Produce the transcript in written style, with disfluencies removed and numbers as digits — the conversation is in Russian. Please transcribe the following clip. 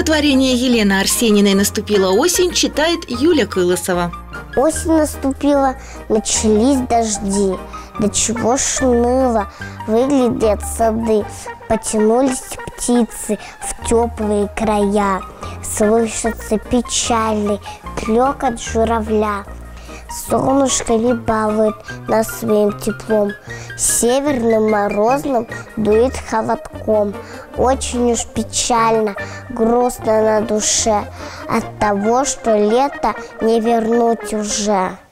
Стихотворение Елены Арсениной «Наступила осень» читает Юля Кылысова. Осень наступила, начались дожди. До чего ж уныло выглядят сады. Потянулись птицы в теплые края. Слышится печальный клёкот журавля. Солнышко не балует нас своим теплом. Северным морозным дует холодком. Очень уж печально, грустно на душе от того, что лето не вернуть уже.